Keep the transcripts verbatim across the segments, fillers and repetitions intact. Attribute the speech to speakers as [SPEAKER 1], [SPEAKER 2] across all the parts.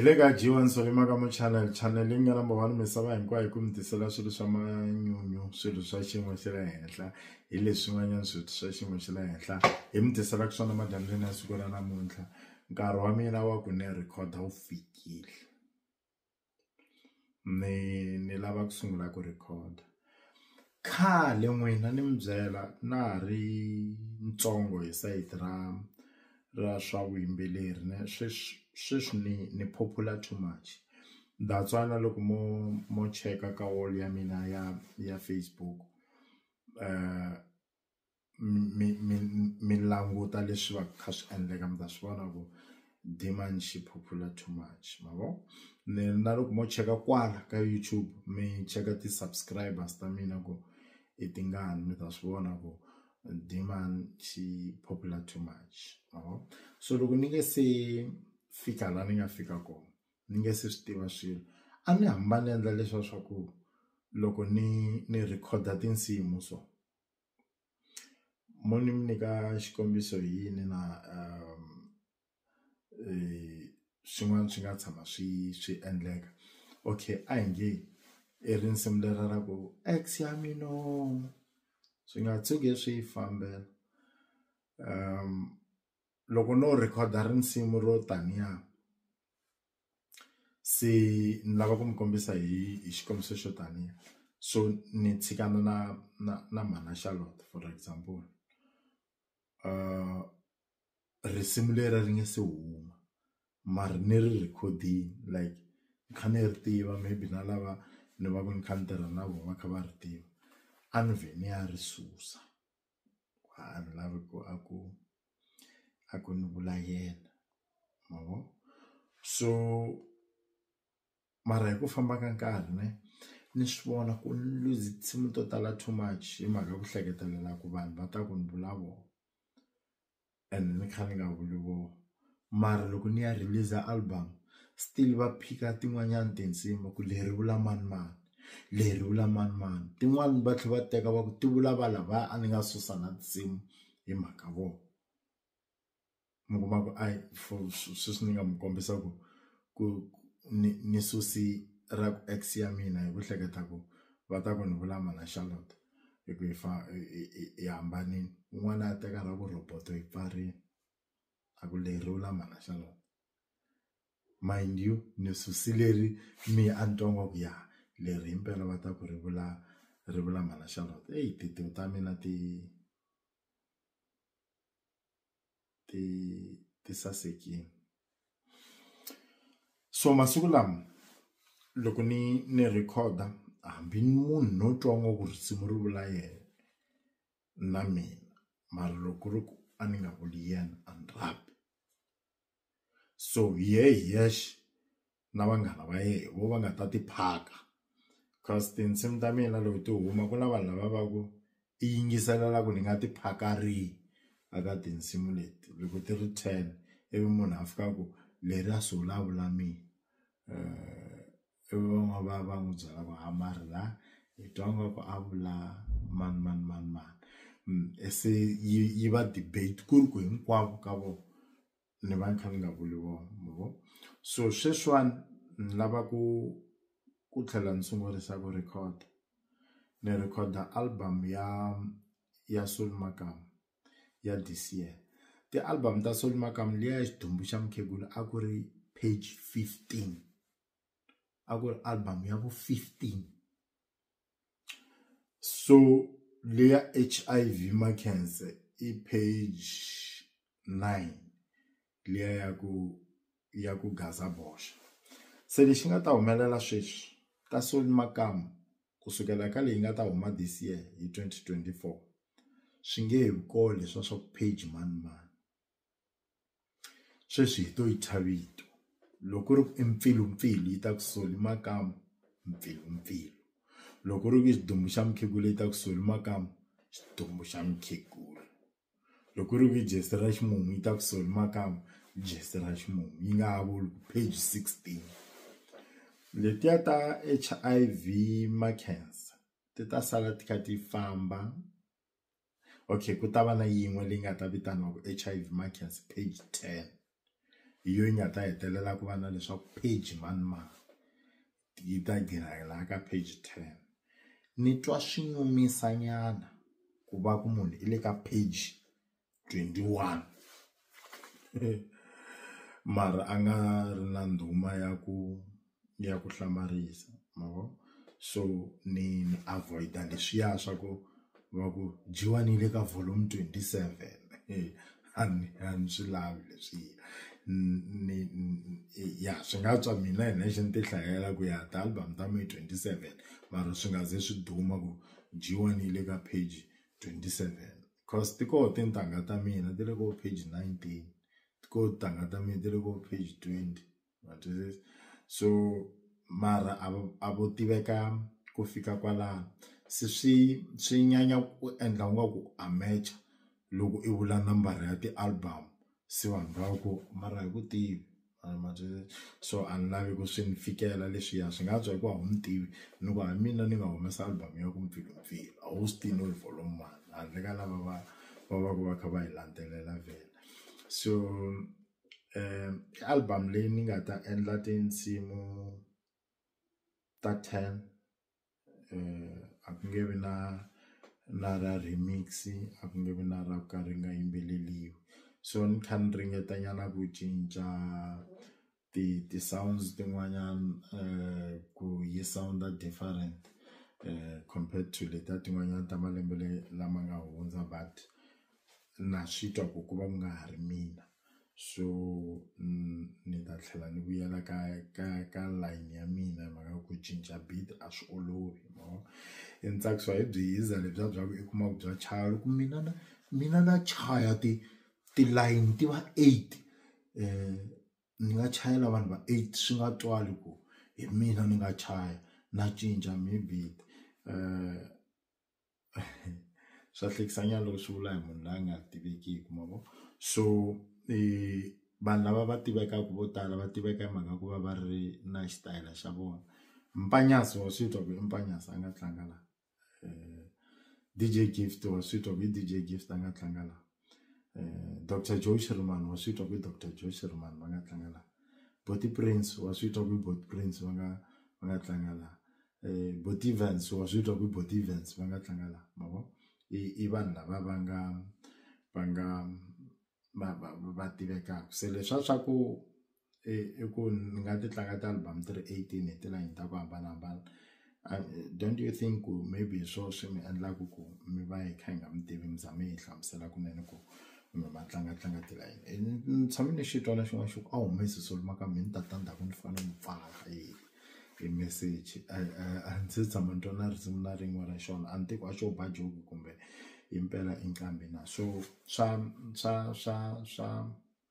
[SPEAKER 1] Hilega Jiwan Solimagamo channel, channeling number one, Miss Sava and Quakum, the Salashu Sama New Sulu Sashi Mosela, Ilisumanian Sud Sashi Mosela, Im the selection of Madamina Sugana Munta, Garwami Lawa Gune record how fikil. Ne Nilabak Sungla could record. Ka Lemwin and Imzela, Nari Ntongo, Saitra, Rasha Wimbelir, Shish. Shish ni, ni popular too much. That's why I look more more check ka wall ya mina ya ya Facebook. Uh, mi mi mi languta leswa cash and legam that's one ago demand she popular too much. Mabo. Ne na look more check kwala ka YouTube. Me check the subscribers tamina go itingan me that's one ago demand she popular too much. Mabo. So look nige say fika la ninga fika ko ninge se stiva swilo a ni hambane endla leswa swa ku loko ni ni recorda tinsimu so moni mi nyika xikombiso yini na um eh swin'wana swi nga tshama swi swi endleka. Okay, a hi nge i rinsimu lera ra ku ex ya mino swi nga tshuki swi fambela um loko no recorda rinsimu ro taniya se ni lava ku mi kombisa hi hi xikombiso xo taniya so ni tshikana na na na Mana Charlotte for example uh risimu leri ri nge se huma mara ni ri recording like kha ni ri tiva maybe na lava ni va ku ni kha ni tirha na vona va kha va ri tiva a ni vhe ni ya ri susa a ni lavi ku a ku a ku ni vula yena mavo so mara hi ku famba ka nkarhi ne ni swi vona ku ni lose tinsimu to tala too much hi mhaka ku hleketelela ku vanhu va ta ku ni vula vona and ni kha ni nga vuli vona mara loko ni ya release album still va phika tin'wanyana tinsimu ku leri vula mani mani leri vula mani mani tin'wani va tlhela va teka va ku ti vula va lava a ni nga susa na tinsimu hi mhaka vona mi kuma ku ai sweswi ni nga mi kombisa ku ku ni ni susi ra ku ex ya mina hi ku hleketa ku va ta ku ni vula Mana Charlotte hi ku hi fa hi hambanini un'wana a teka ra ku roboto hi pfarini a ku leri vula Mana Charlotte mind you ni susi leri mi a ntongo ku ya leri impela va ta ku ri vula ri vula Mana Charlotte hey tito ta mina ti ti ti sasekini. So masiku lama loko ni ni recorda hambi munhu no twanga ku risimu ri vula yena na mina mara loko ri ku a ni nga vuli yena and rap so ye yesh na vanghana va ye vo va nga ta ti phaka cause tinsimu ta mina loko ti huma ku na vanhu lava va ku i yingiselela ku ni nga ti phaka ri aka tinsimu leti loko ti ri ten ivi munhu a fika ku leri a swi vulavula mina eh va va va n'wi byela ku hamari la hi twanga ku a vula mani mani mani mani ese yi va debate ku ri ku hinkwavo ka vona ni va ni kha ni nga vuli vona mo so sweswiwani ni lava ku ku tlhela ni sungurisa ku record ni recorda album ya ya Soul Makam ya this year the album ta Soul Makam liya xidumbu xa mukhegula a ku ri page fifteen a ku ri album ya vu fifteen so liya H I V Makhense i page nine liya ya ku ya ku Gaza Bosha se lexi nga ta humelela sweswi ta Soul Makam kusukela ka leyi nga ta huma this year hi twenty twenty-four swi nge he ko leswa swa page mani mani sweswi hi to yi thavito loko ri ku impfilumpfilu yi ta ku Soul Makam mpfilumpfilu loko ri ku xidumbu xa mukhegula yi ta ku Soul Makam xidumbu xa mukhegula loko ri ku Jesi ra ximumu yi ta ku Soul Makam Jesi ra ximumu yi nga ha vuli ku page sixteen letiya ta H I V Makhense ti ta sala ti kha ti famba okay ku ta va na yin'we leyi nga ta vitaniwa ku H I V Makhense page ten hi yo yi nga ta hetelela ku va na leswaku page mani mani yi ta ghina ka page ten. Ni twa swi nyumisa nyana ku va ku munhu i le ka page twenty-one mara a nga ri na ndhuma ya ku ya ku hlamarisa mavo. So ni ni avoida leswiya swa ku va ku jiwa ni le ka volume twenty-seven a ni a ni swi lavi leswiya. Ni ya swi nga tswa mina hi nexe ni ti hlayela ku ya ti-album ta me twenty-seven mara swi nga ze swi duma ku jiwa ni le ka page twenty-seven cause ti koho tintangha ta mina ti le ko page nineteen, ti koho tintangha ta mina ti le ko page twenty. So mara a vo tiveka ku fika kwalano se swi swi nyanya ku endla ngaku a match loko i vula nambara ya ti-album se vanhu va ku mara hi ku tivi. So a ni lavi ku swi ni fikela leswiya swi nga tswa hi ku a wu ni tivi ni ku a mina ni nga humesa album ya ku mpfilumpfilu a wu swi tivi no volume mani handle ka lava va va va ku va kha va hi landzelela vhele. So um album leyi ni nga ta endla tinsimu ta ten a ku nge vi na na ra remix a ku nge vi na ra ka ri nga yimbeleliwi. So ni kha ni ringeta nyana ku cinca ti ti sounds tin'wanyana ku yi sounda different compared to leta tin'wanyana ta malembe lama nga hundza but na swi twa ku ku va ku nga ha ri mina. So ni ta tlhela ni vuyela ka ka ka line ya mina hi mhaka ku cinca beat a swi olovi mo. I ni tsakisiwa hi Byiza lebyiya bya ku i kuma ku bya chaya loko mina na mina na chaya ti tilayini ti va eight ni nga chayela vanhu va eight swi nga twali ku hi mina ni nga chaya na cinca maybe swa hlekisanyana loko swi vula hi munhu loyi a nga tivekiki ma vo. So vanhu lava va tivekaka vo tala va tiveka hi mhaka ku va va ri na xitayila xa vona. Mpanyasi wa swi twa ku i Mpanyasi a nga tlanga la, D J Gift wa swi twa ku i D J Gift a nga tlanga la, Doctor Joe Shirimani wa swi twa ku i Doctor Joe Shirimani va nga tlanga la, Boty Prince wa swi twa ku i Boty Prince va nga va nga tlanga la, Boty Evans wa swi twa ku i Boty Evans va nga tlanga la ma vo. I vanhu lava va nga va nga va va va tivekaka. Se leswa swa ku i ku ni nga ti tlanga ti-album ti ri eighteen hi tilayini ta ku hambanahambana, don't you think ku maybe swo swi mi endlaku ku mi va hi kha hi nga mi tivi mi za mi hi hlamusela kunene ku mi ma tlangatlanga tilayini. Ni tshame ni xi twa na xin'wana xi ku a humesi Solomon ka mina ni ta ta ndzhaku ni fanele ni pfala hi message. A ndzi se tshama ni twa na risimu na rin'we ra xona a ni tivi ku a xo ba joke kumbe impela i nqambi na. So swa swa swa swa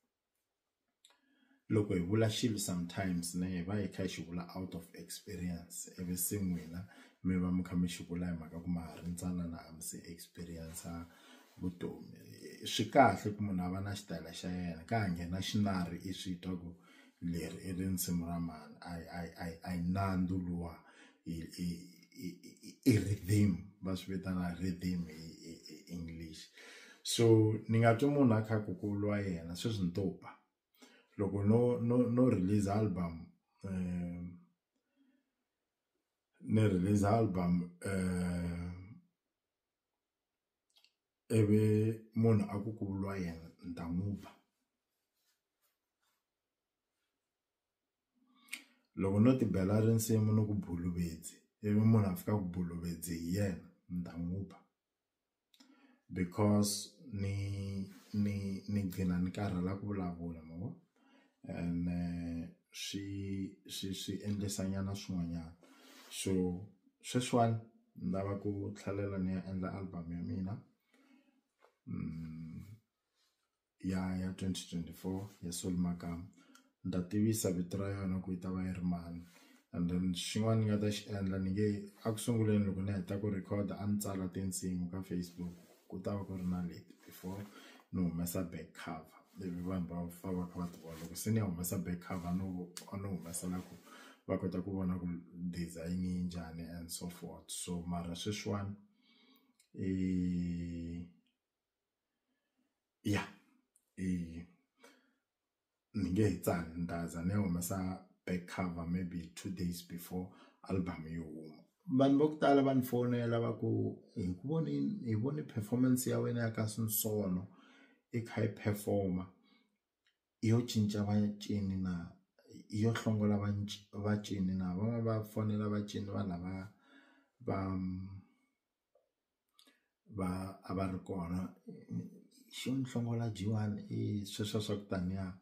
[SPEAKER 1] loko hi vula xilo sometimes ne hi va hi kha hi xi vula out of experience ivi se n'wina mi va mi kha mi xi vula hi mhaka ku ma ha ri ntsanana a mi se experience vutomi. Swi kahle ku munhu a va na xitayila xa yena ka ha nghena xinari i swi twa ku leri i risimu ra mani a hi nandzu luwa i rhythm va swi vitana rhythm hi English. So ni nga twi munhu a kha ku ku lwa yena sweswi ni to ba loko no no no release album ni release album ivi munhu a ku ku lwa yena ni ta n'wi ba. Loko no ti bela risimu ni ku Bhuluvedzi ivi munhu a fika ku Bhuluvedzi hi yena ni ta n'wi ba because ni ni ni gcina ni karhala ku vulavula ma vo. And swi swi swi endlisa nyana swin'wanyana. So sweswiwani ni lava ku tlhelela ni ya endla album ya mina ya ya twenty twenty-four ya Soul Makamba. Ni ta tivisa vito ra yona ku yi ta va yi ri mani and then xin'wana ni nga ta xi endla ni nge a ku sunguleni loko ni heta ku record a ni tsala tinsimu ka Facebook ku ta va ku ri na leti before ni humesa back cover ivi vanhu va fa va kha va ti vona loko se ni ya humesa back cover no a no humesela ku va kota ku vona ku design yi njhani and so forth. So mara sweswiwani ya i ningehitsani ndaza ne humesa back cover maybe two days before album yo huma. Vanhu vo tala va ni fonela va ku hi ku voni hi voni performance ya wena ya Kasinsono i kha yi performa yo cinca vacini na yo hlongola vacini na van'wana va fonela vacini va lava va va a va ri kona xi n'wi hlongola jiwani i sweswo swa ku taniya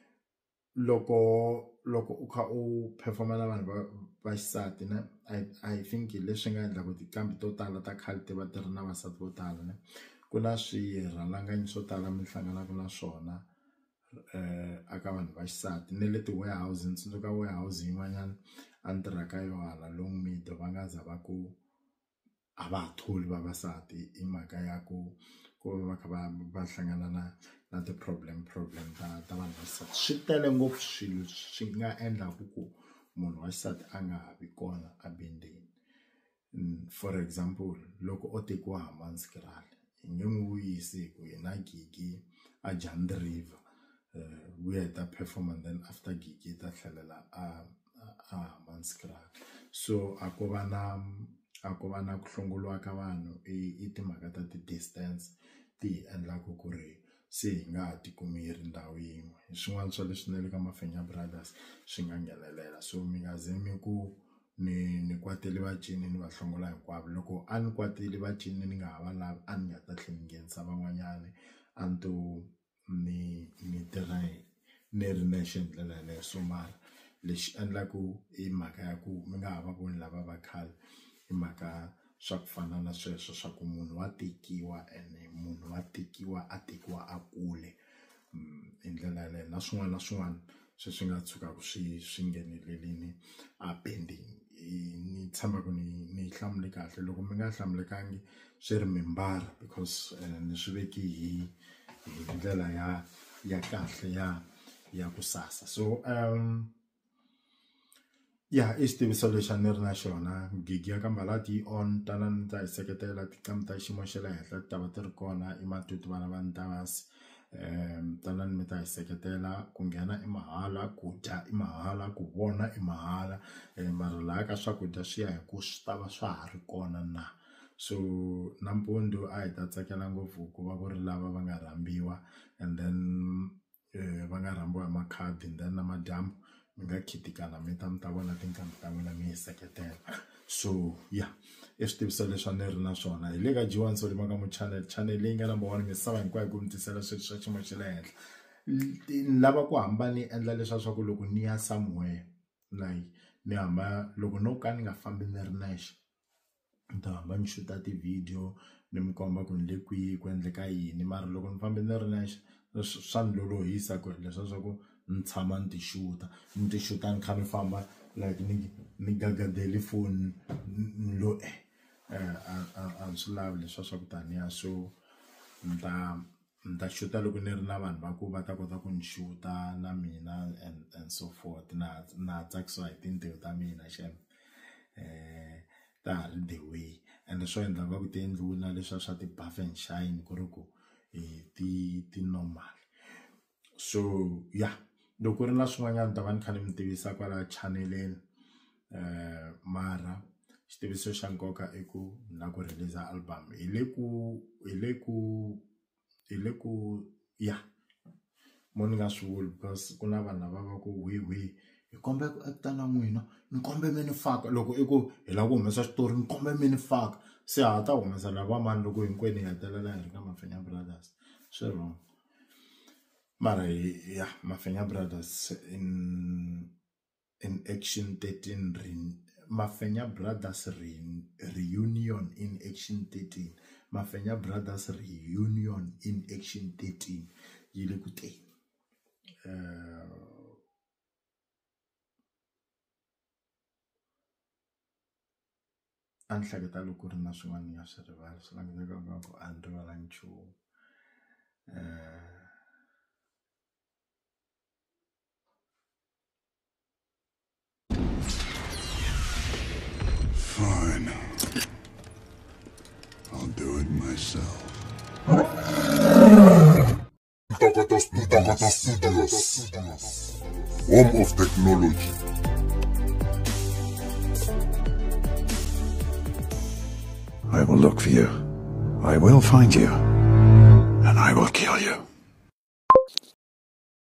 [SPEAKER 1] loko loko u kha u performa na vanhu va va xisati na I I think leswi nga endla ku tiqambi to tala ta khale ti va ti ri na vasati vo tala ne ku na swirhalanganyi swo tala mi hlanganaka na swona eh aka vanhu va xisati ne le ti warehouse ntsundzuka warehouse yin'wanyana a ni tirha ka yona long mid va nga za va ku a va tholi vavasati i mhaka ya ku ku va kha va va hlangana na na ti problem problem ta ta vanhu va xisati swi tele ngopfu swilo swi nga endla ku munhu wa xisati a nga ha vi kona a bendeni. For example loko o tekiwa Hammanskraal hi nge n'wi vuyisi ku hina gigi a Jand River we had that performance then after gigi ta tlhelela a a Hammanskraal so a ko va na a ko va na ku hlongoliwa ka vanhu i timhaka ta ti distance ti endlaka ku ri se hi nga ha tikumi hi ri ndhawu yin'we hi swin'wana swa leswi na le ka Mafenya Brothers swi nga nghenelela so mi nga zemi ku ni ni kwateli vacini ni va hlongola hinkwavo loko a ni kwateli vacini ni nga ha va lavi a ni nga ta tlhela ni nghenisa van'wanyana a ni to ni ni tirha ni ri nexe hi ndlela yaleyo so mara lexi endlaku i mhaka ya ku mi nga ha va voni lava va khale i mhaka swa ku fana na sweswo swa ku munhu wa tekiwa ene munhu wa tekiwa a tekiwa a kule hi ndlela yaleyo na swin'wana na swin'wana swi swi nga tshukaku swi swi nghenelelini a bending ni tshama ku ni ni hlamule kahle loko mi nga hlamulekangi swi ri mimbara because ni swi veki hi hi ndlela ya ya kahle ya ya ku sasa so um yeah i xitiviso lexi ni ri na xona gigi ya ka Mbalati on tanani ta hi seketela tiqambi ta xiyimo xa le henhla ti ta va ti ri kona i matutu vana va Ntavasi um tanani mi ta hi seketela ku nghena i mahala ku dya i mahala ku vona i mahala mara laha ka swakudya swi ya hi ku swi ta va swa ha ri kona na so nampundzu a hi ta tsakela ngopfu ku va ku ri lava va nga rhambiwa and then va nga rhambiwa hi makhadi and then namadyambu mi nga khitikana mi ta mi ta vona tinqambi ta n'wina mi hi seketela so yeah i switiviso leswi ni ri na swona hi le ka G one Solly Makamu channel channel leyi nga number one misava hinkwayo ku mi tisela swilo swa xiyimo xa le henhla ni lava ku hamba ni endla leswiya swa ku loko ni ya somewhere like ni hamba loko no ka ni nga fambi ni ri nexe ni ta hamba ni xuta ti-video ni mi komba ku ni le kwihi ku endleka yini mara loko ni fambi ni ri nexe swa ni lolohisa ku leswiya swa ku ni tshama ni ti xuta ni ti xuta ni kha ni famba like ni ni gagadeli phone lo eh a swi lavi leswiya swa ku taniya so ni ta ni ta xuta loko ni ri na vanhu va ku va ta kota ku ni xuta na mina and and so forth na na tsakisiwa hi tintiho ta mina xana eh ta ha ri the way and swo endla va ku ti endliwi na leswiya swa ti-buff and shine ku ri ku ti ti normal so yeah loko ri na swin'wanyana ta va ni kha ni mi tivisa kwala chaneleni eh mara xitiviso xa nkoka i ku na ku release album hi le ku hi le ku hi le ku yeah mo ni nga swi vuli because ku na vanhu lava va ku hwi hwi hi kombe ku acta na n'wina ni kombe mi ni faka loko i ku hi lava ku humesa xitori ni kombe mi ni faka se ha ta humesa lava mani loko hinkwenu hi hetelela hi ri ka Mafenya Brothers swi wrong mara yeah Mafenya Brothers in in Action thirteen re, Mafenya Brothers re, reunion in Action thirteen Mafenya Brothers reunion in Action thirteen yile ku teni uh an hleketa loko ri na swin'wana ya swi rivala swi languteka nga ku a ni rivala nchumu uh
[SPEAKER 2] Fine. I'll do it myself. Ntakata Studios, home of technology.
[SPEAKER 3] I will look for you. I will find you. And I will kill you.